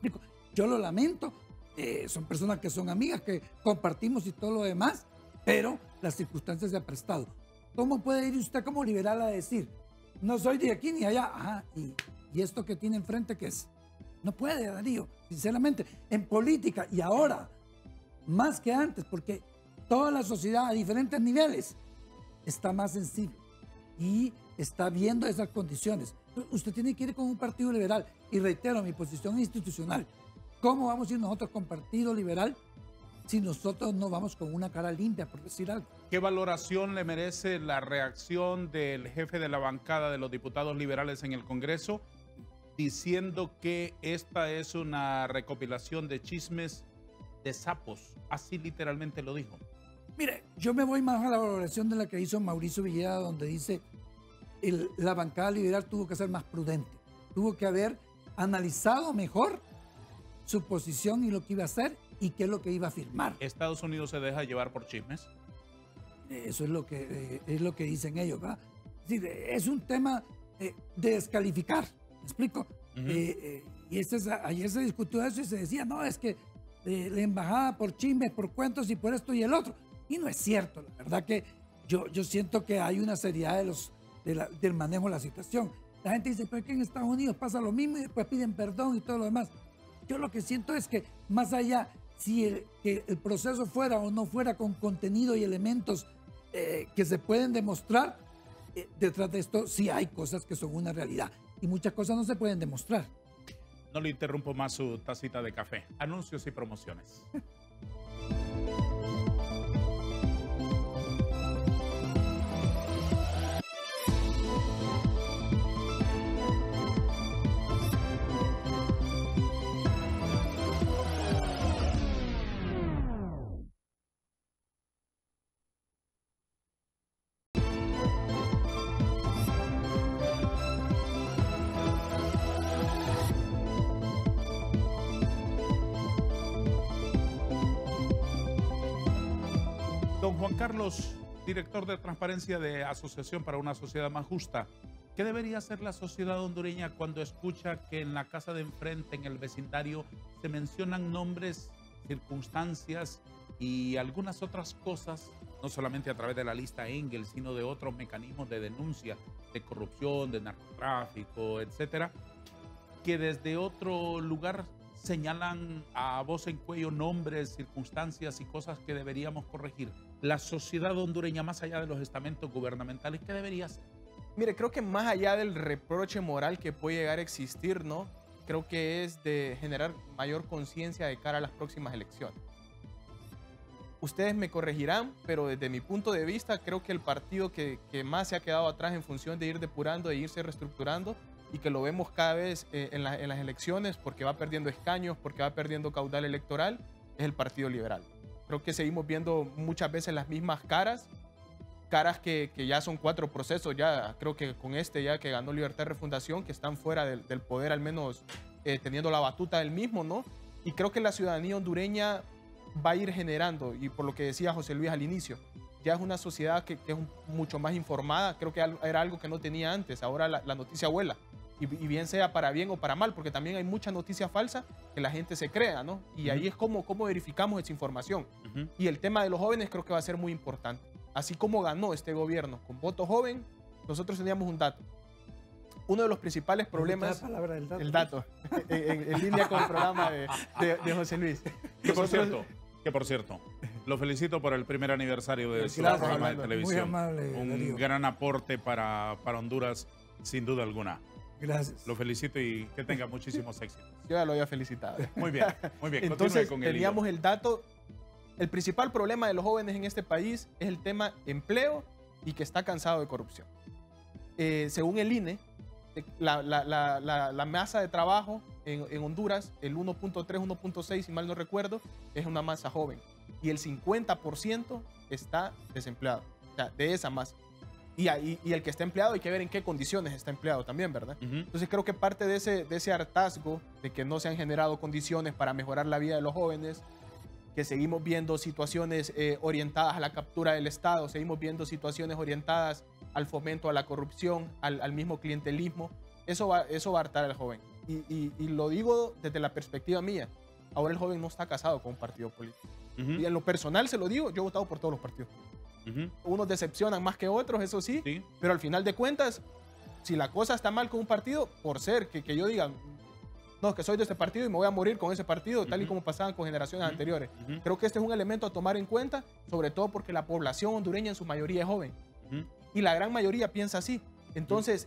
Yo lo lamento, son personas que son amigas, que compartimos y todo lo demás, pero las circunstancias se han prestado. ¿Cómo puede ir usted como liberal a decir, no soy de aquí ni allá? Ajá, y esto que tiene enfrente, ¿qué es? No puede, Darío, sinceramente. En política, y ahora, más que antes, porque toda la sociedad a diferentes niveles está más sensible y está viendo esas condiciones. Usted tiene que ir con un partido liberal, y reitero mi posición institucional. ¿Cómo vamos a ir nosotros con partido liberal si nosotros no vamos con una cara limpia, por decir algo? ¿Qué valoración le merece la reacción del jefe de la bancada de los diputados liberales en el Congreso, diciendo que esta es una recopilación de chismes de sapos? Así literalmente lo dijo. Mire, yo me voy más a la valoración de la que hizo Mauricio Villeda, donde dice la bancada liberal tuvo que ser más prudente, tuvo que haber analizado mejor su posición y lo que iba a hacer y qué es lo que iba a firmar. ¿Estados Unidos se deja llevar por chismes? Eso es lo que dicen ellos, ¿verdad? Es decir, es un tema de descalificar, ¿me explico? Y ayer se discutió eso y se decía, no, es que la embajada por chismes, por cuentos y por esto y el otro. Y no es cierto, la verdad que yo siento que hay una seriedad del manejo de la situación. La gente dice, pero es que en Estados Unidos pasa lo mismo y después piden perdón y todo lo demás. Yo lo que siento es que más allá, si que el proceso fuera o no fuera con contenido y elementos que se pueden demostrar, detrás de esto sí hay cosas que son una realidad y muchas cosas no se pueden demostrar. No le interrumpo más su tacita de café. Anuncios y promociones. Don Juan Carlos, director de Transparencia de Asociación para una Sociedad Más Justa, ¿qué debería hacer la sociedad hondureña cuando escucha que en la casa de enfrente, en el vecindario, se mencionan nombres, circunstancias y algunas otras cosas, no solamente a través de la lista Engel, sino de otros mecanismos de denuncia, de corrupción, de narcotráfico, etcétera, que desde otro lugar señalan a voz en cuello nombres, circunstancias y cosas que deberíamos corregir? La sociedad hondureña, más allá de los estamentos gubernamentales, ¿qué debería hacer? Mire, creo que más allá del reproche moral que puede llegar a existir, ¿no? Creo que es de generar mayor conciencia de cara a las próximas elecciones. Ustedes me corregirán, pero desde mi punto de vista, creo que el partido que más se ha quedado atrás en función de ir depurando, de irse reestructurando, y que lo vemos cada vez en las elecciones porque va perdiendo escaños, porque va perdiendo caudal electoral, es el Partido Liberal. Creo que seguimos viendo muchas veces las mismas caras que ya son 4 procesos, ya creo que con ya que ganó Libertad y Refundación, que están fuera del poder, al menos teniendo la batuta del mismo, ¿no? Y creo que la ciudadanía hondureña va a ir generando, y por lo que decía José Luis al inicio, ya es una sociedad que es mucho más informada. Creo que era algo que no tenía antes. Ahora la noticia vuela, y bien sea para bien o para mal, porque también hay mucha noticia falsa que la gente se crea, ¿no? Y ahí es como verificamos esa información. Y el tema de los jóvenes creo que va a ser muy importante. Así como ganó este gobierno con voto joven, nosotros teníamos un dato. Uno de los principales problemas... El dato. En línea con el programa de José Luis. Que por cierto, lo felicito por el primer aniversario de su programa de televisión. Muy amable, un Darío. gran aporte para Honduras, sin duda alguna. Gracias. Lo felicito y que tenga muchísimos éxitos. Yo ya lo había felicitado. Muy bien, muy bien. Entonces, con teníamos el dato. El principal problema de los jóvenes en este país es el tema empleo y que está cansado de corrupción. Según el INE, la masa de trabajo en Honduras, el 1.3, 1.6, si mal no recuerdo, es una masa joven. Y el 50% está desempleado, o sea, de esa masa. Y el que está empleado hay que ver en qué condiciones está empleado también, ¿verdad? Entonces creo que parte de ese hartazgo de que no se han generado condiciones para mejorar la vida de los jóvenes, que seguimos viendo situaciones orientadas a la captura del Estado, seguimos viendo situaciones orientadas al fomento a la corrupción, al mismo clientelismo, eso va a hartar al joven. Y lo digo desde la perspectiva mía. ahora el joven no está casado con un partido político. Ujú, Y en lo personal se lo digo, yo he votado por todos los partidos. ujú, Unos decepcionan más que otros, eso sí, sí, pero al final de cuentas, si la cosa está mal con un partido, por ser que yo diga, no, que soy de este partido y me voy a morir con ese partido, tal y Ujú. como pasaban con generaciones Ujú, anteriores. ujú, Creo que este es un elemento a tomar en cuenta, sobre todo porque la población hondureña en su mayoría es joven ujú. y la gran mayoría piensa así. Entonces,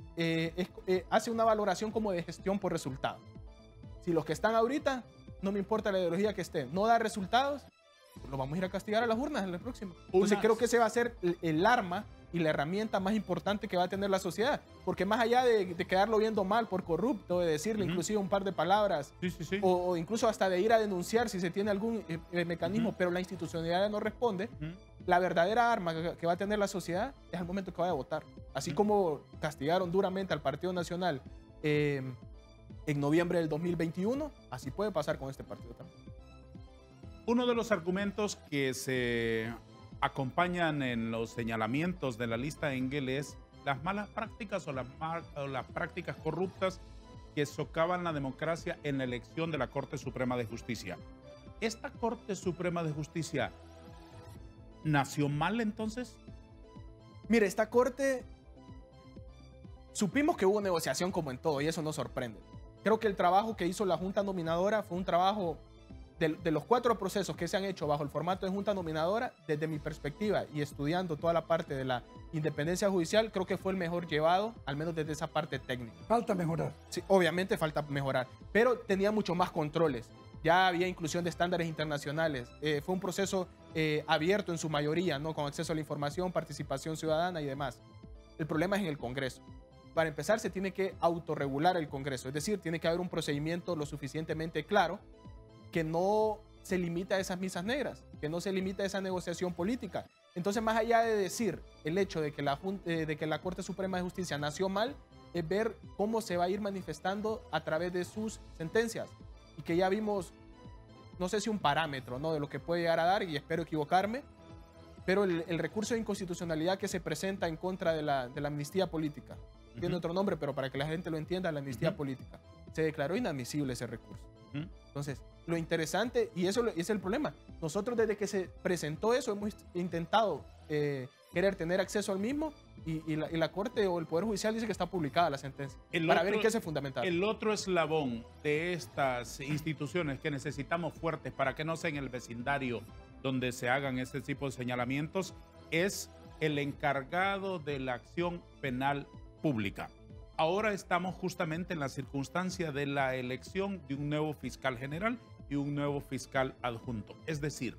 hace una valoración como de gestión por resultado. Si los que están ahorita, no me importa la ideología que esté, no da resultados, pues lo vamos a ir a castigar a las urnas en la próxima. Entonces, creo que ese va a ser el arma y la herramienta más importante que va a tener la sociedad. Porque más allá de quedarlo viendo mal por corrupto, de decirle Ujú. inclusive un par de palabras, Sí, sí, sí. o incluso hasta de ir a denunciar si se tiene algún mecanismo, Ujú. pero la institucionalidad no responde, Ujú, la verdadera arma que va a tener la sociedad es al momento que vaya a votar. Así Ujú. como castigaron duramente al Partido Nacional en noviembre del 2021, así puede pasar con este partido también. Uno de los argumentos que se acompañan en los señalamientos de la lista Engel es las malas prácticas o las prácticas corruptas que socavan la democracia en la elección de la Corte Suprema de Justicia. ¿Esta Corte Suprema de Justicia nació mal entonces? Mire, esta corte, supimos que hubo negociación como en todo y eso no sorprende. Creo que el trabajo que hizo la Junta Nominadora fue un trabajo de los 4 procesos que se han hecho bajo el formato de Junta Nominadora, desde mi perspectiva y estudiando toda la parte de la independencia judicial, creo que fue el mejor llevado, al menos desde esa parte técnica. Falta mejorar. Sí, obviamente falta mejorar, pero tenía mucho más controles. Ya había inclusión de estándares internacionales. Fue un proceso abierto en su mayoría, ¿no? Con acceso a la información, participación ciudadana y demás. El problema es en el Congreso. Para empezar, se tiene que autorregular el Congreso, es decir, tiene que haber un procedimiento lo suficientemente claro que no se limita a esas misas negras, que no se limita a esa negociación política. Entonces, más allá de decir el hecho de que la Corte Suprema de Justicia nació mal, es ver cómo se va a ir manifestando a través de sus sentencias. Y que ya vimos, no sé si un parámetro, ¿no?, de lo que puede llegar a dar, y espero equivocarme, pero el recurso de inconstitucionalidad que se presenta en contra de la amnistía política, tiene otro nombre, pero para que la gente lo entienda, la amnistía política, se declaró inadmisible ese recurso. Entonces, lo interesante, y eso es el problema, nosotros desde que se presentó eso hemos intentado querer tener acceso al mismo, y la Corte o el Poder Judicial dice que está publicada la sentencia, para ver en qué se fundamenta. El otro eslabón de estas instituciones que necesitamos fuertes para que no sea en el vecindario donde se hagan este tipo de señalamientos es el encargado de la acción penal pública. Ahora estamos justamente en la circunstancia de la elección de un nuevo fiscal general y un nuevo fiscal adjunto. Es decir,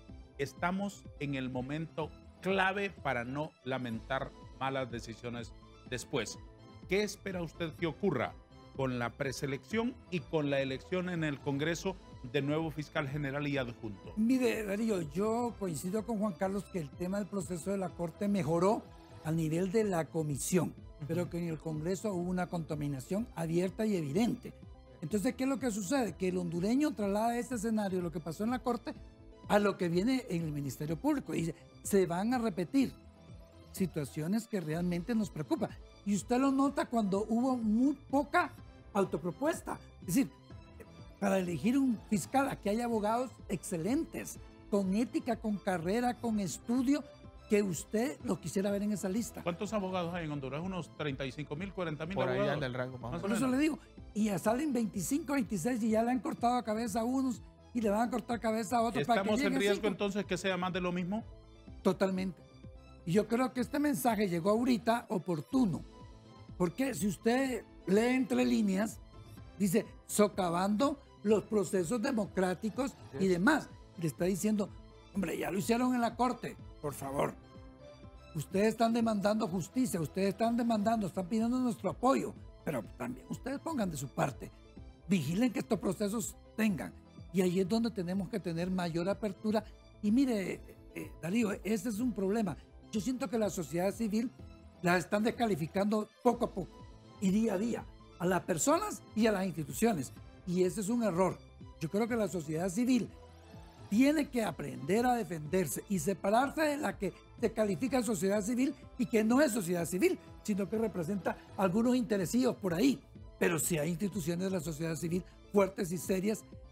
estamos en el momento clave para no lamentar malas decisiones después. ¿Qué espera usted que ocurra con la preselección y con la elección en el Congreso de nuevo fiscal general y adjunto? Mire, Darío, yo coincido con Juan Carlos que el tema del proceso de la Corte mejoró a nivel de la comisión, pero que en el Congreso hubo una contaminación abierta y evidente. Entonces, ¿qué es lo que sucede? Que el hondureño traslada este escenario, lo que pasó en la Corte, a lo que viene en el Ministerio Público. Y se van a repetir situaciones que realmente nos preocupan. Y usted lo nota cuando hubo muy poca autopropuesta. Es decir, para elegir un fiscal, aquí hay abogados excelentes, con ética, con carrera, con estudio, que usted lo quisiera ver en esa lista. ¿Cuántos abogados hay en Honduras? Unos 35.000, 40.000 Por ahí abogados. anda el rango más o Por menos. eso le digo, y ya salen 25, 26 y ya le han cortado cabeza a unos y le van a cortar cabeza a otros. para que ¿Estamos en lleguen riesgo 5. entonces que sea más de lo mismo? Totalmente. Y yo creo que este mensaje llegó ahorita oportuno, porque si usted lee entre líneas, dice, socavando los procesos democráticos y demás. Le está diciendo, hombre, ya lo hicieron en la Corte, por favor. Ustedes están demandando justicia, ustedes están pidiendo nuestro apoyo, pero también ustedes pongan de su parte. Vigilen que estos procesos tengan. Y ahí es donde tenemos que tener mayor apertura. Y mire, Darío, ese es un problema. Yo siento que la sociedad civil la están descalificando poco a poco y día a día a las personas y a las instituciones. Y ese es un error. Yo creo que la sociedad civil tiene que aprender a defenderse y separarse de la que se califica sociedad civil y que no es sociedad civil, sino que representa algunos interesados por ahí. Pero sí hay instituciones de la sociedad civil fuertes y serias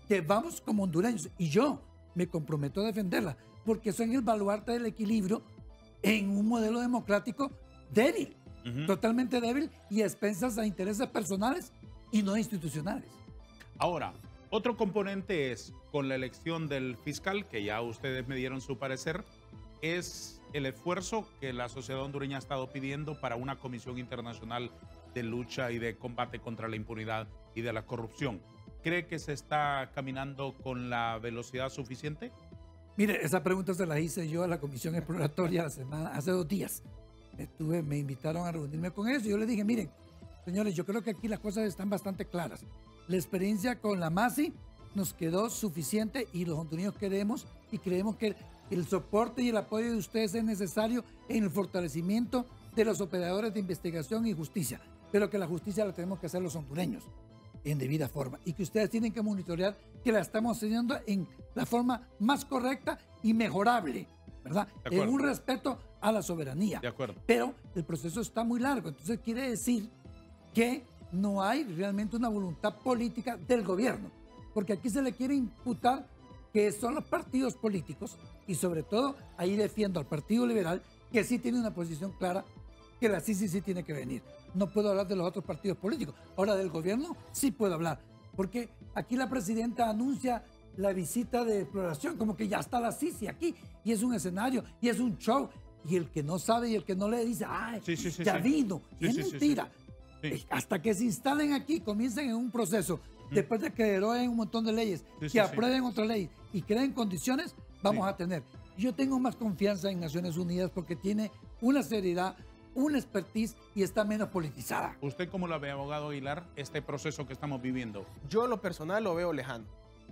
que vamos como hondureños, y yo me comprometo a defenderla, porque eso es el baluarte del equilibrio en un modelo democrático débil, totalmente débil y a expensas a intereses personales y no institucionales. Ahora, otro componente es, con la elección del fiscal, que ya ustedes me dieron su parecer, es el esfuerzo que la sociedad hondureña ha estado pidiendo para una comisión internacional de lucha y de combate contra la impunidad y de la corrupción. ¿Cree que se está caminando con la velocidad suficiente? Mire, esa pregunta se la hice yo a la comisión exploratoria hace 2 días. Me invitaron a reunirme con ellos y yo les dije, miren, señores, yo creo que aquí las cosas están bastante claras. La experiencia con la MASI nos quedó suficiente y los hondureños queremos y creemos que el soporte y el apoyo de ustedes es necesario en el fortalecimiento de los operadores de investigación y justicia, pero que la justicia la tenemos que hacer los hondureños en debida forma y que ustedes tienen que monitorear que la estamos haciendo en la forma más correcta y mejorable, ¿verdad? En un respeto a la soberanía. De acuerdo. Pero el proceso está muy largo, entonces quiere decir que no hay realmente una voluntad política del gobierno, porque aquí se le quiere imputar que son los partidos políticos y sobre todo ahí defiendo al Partido Liberal que sí tiene una posición clara que la CICI sí tiene que venir. No puedo hablar de los otros partidos políticos. Ahora del gobierno sí puedo hablar, porque aquí la presidenta anuncia la visita de exploración, como que ya está la CICI aquí y es un escenario y es un show y el que no sabe y el que no le dice, ay, ya vino, y es mentira. Sí. Hasta que se instalen aquí, comiencen en un proceso, después de que deroguen un montón de leyes, que aprueben otra ley y creen condiciones, vamos a tener. Yo tengo más confianza en Naciones Unidas porque tiene una seriedad, una expertise y está menos politizada. ¿Usted cómo lo ve, abogado Aguilar, este proceso que estamos viviendo? Yo en lo personal lo veo lejano.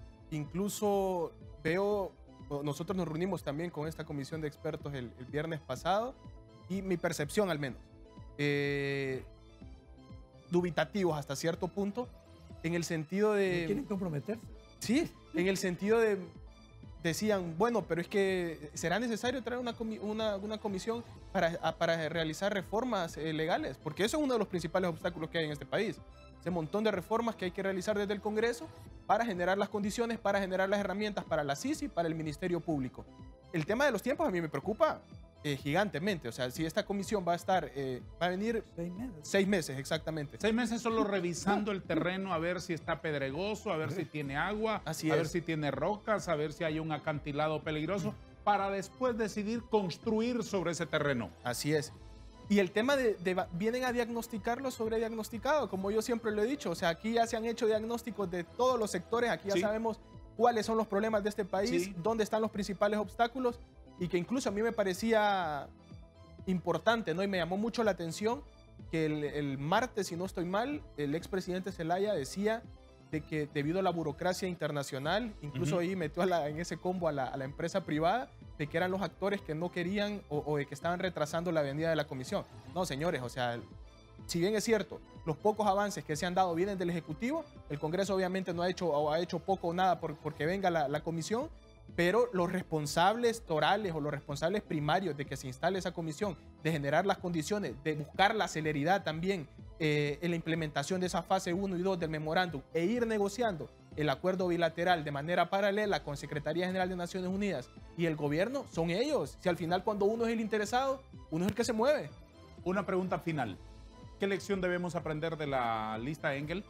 Incluso veo, nosotros nos reunimos también con esta comisión de expertos el viernes pasado y mi percepción al menos, dubitativos hasta cierto punto, en el sentido de... ¿No quieren comprometerse? Sí, en el sentido de... Decían, bueno, pero es que será necesario traer una comisión para realizar reformas legales, porque eso es uno de los principales obstáculos que hay en este país. Ese montón de reformas que hay que realizar desde el Congreso para generar las condiciones, para generar las herramientas para la CICI, para el Ministerio Público. El tema de los tiempos a mí me preocupa gigantemente. O sea, si esta comisión va a venir 6 meses. 6 meses, exactamente. 6 meses solo revisando el terreno a ver si está pedregoso, a ver si tiene agua, Así a ver es. si tiene rocas, a ver si hay un acantilado peligroso, para después decidir construir sobre ese terreno. Así es. Y el tema vienen a diagnosticarlo sobre diagnosticado, como yo siempre lo he dicho. O sea, aquí ya se han hecho diagnósticos de todos los sectores, aquí ya sabemos cuáles son los problemas de este país, dónde están los principales obstáculos, y que incluso a mí me parecía importante, ¿no? Y me llamó mucho la atención que el martes, si no estoy mal, el expresidente Zelaya decía de que debido a la burocracia internacional, incluso ahí metió en ese combo a la empresa privada, de que eran los actores que no querían o de que estaban retrasando la venida de la comisión. No, señores, o sea, si bien es cierto, los pocos avances que se han dado vienen del Ejecutivo, el Congreso obviamente no ha hecho poco o nada porque venga la comisión, pero los responsables torales o los responsables primarios de que se instale esa comisión, de generar las condiciones, de buscar la celeridad también en la implementación de esa fase 1 y 2 del memorándum e ir negociando el acuerdo bilateral de manera paralela con Secretaría General de Naciones Unidas y el gobierno, son ellos. Si al final cuando uno es el interesado, uno es el que se mueve. Una pregunta final. ¿Qué lección debemos aprender de la lista Engel?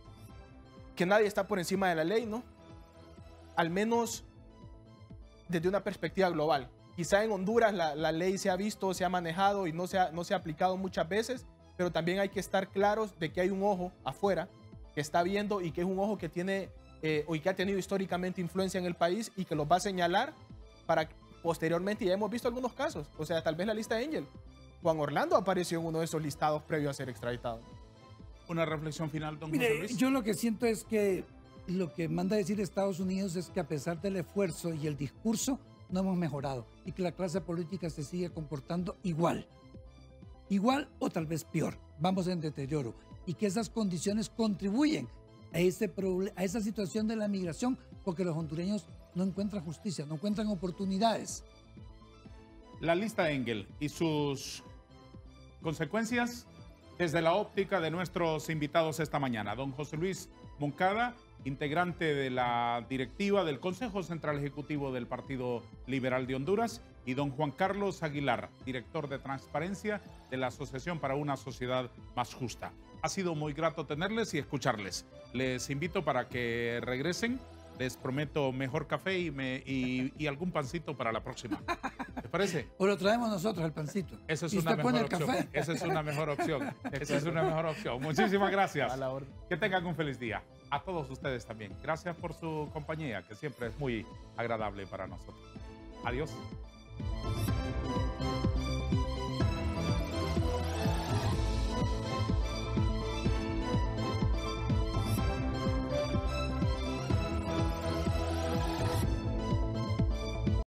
Que nadie está por encima de la ley, ¿no? Al menos desde una perspectiva global. Quizá en Honduras la ley se ha visto, se ha manejado y no se ha aplicado muchas veces, pero también hay que estar claros de que hay un ojo afuera que está viendo y que es un ojo que tiene o que ha tenido históricamente influencia en el país y que los va a señalar para que posteriormente, ya hemos visto algunos casos, o sea, tal vez la lista Engel. Juan Orlando apareció en uno de esos listados previo a ser extraditado. Una reflexión final, don José Mire, Luis. yo lo que siento es que lo que manda a decir Estados Unidos es que a pesar del esfuerzo y el discurso, no hemos mejorado y que la clase política se sigue comportando igual o tal vez peor. Vamos en deterioro y que esas condiciones contribuyen a esa situación de la migración porque los hondureños no encuentran justicia, no encuentran oportunidades. La lista Engel y sus consecuencias desde la óptica de nuestros invitados esta mañana. Don José Luis Moncada integrante de la directiva del Consejo Central Ejecutivo del Partido Liberal de Honduras, y don Juan Carlos Aguilar, director de Transparencia de la Asociación para una Sociedad Más Justa. Ha sido muy grato tenerles y escucharles. Les invito para que regresen. Les prometo mejor café y algún pancito para la próxima. ¿Les parece? O lo traemos nosotros, el pancito. Esa es ¿Y una usted pone mejor el opción. café? Esa es una mejor opción. Esa es una mejor opción. Muchísimas gracias. A la orden. Que tengan un feliz día. A todos ustedes también. Gracias por su compañía, que siempre es muy agradable para nosotros. Adiós.